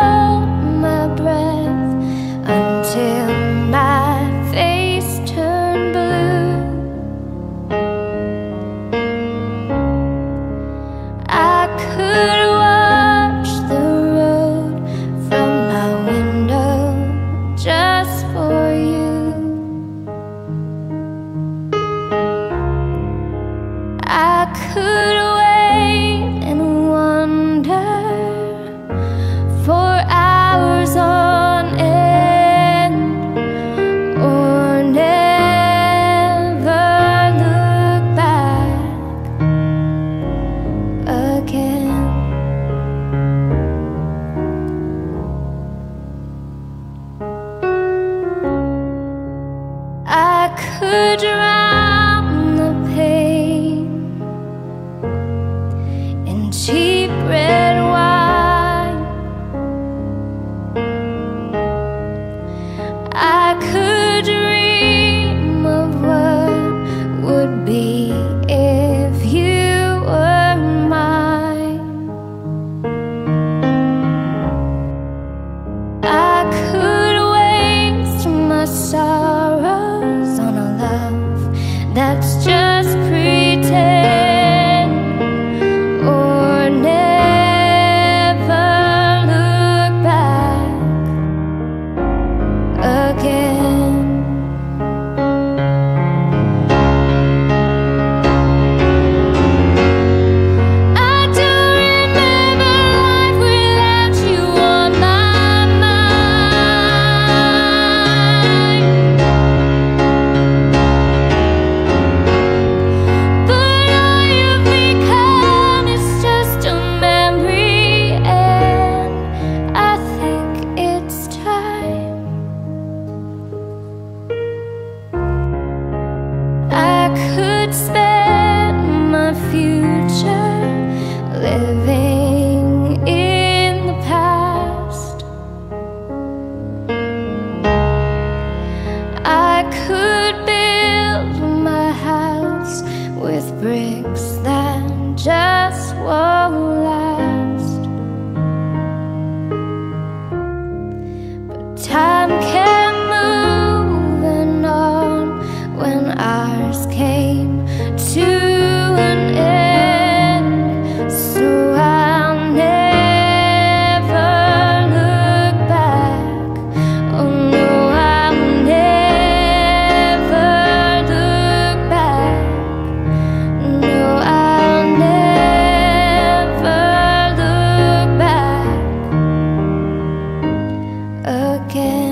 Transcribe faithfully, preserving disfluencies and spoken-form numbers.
hold my breath until my face turned blue. I could watch the road from my window just for you. I could wait and wonder for hours on end, or never look back again. I could drown the pain in cheap red wine. I could dream of what would be if you were mine. I could waste my sorrows on a love that's just pretend, or never look back again. I don't remember life without you on my mind, but all you've become is just a memory, and I think it's time. I could spend my future living in the past. I could build my house with bricks that just won't last, but time kept moving on when ours came to an end. So I'll never look back. Oh no, I'll never look back. No, I'll never look back again.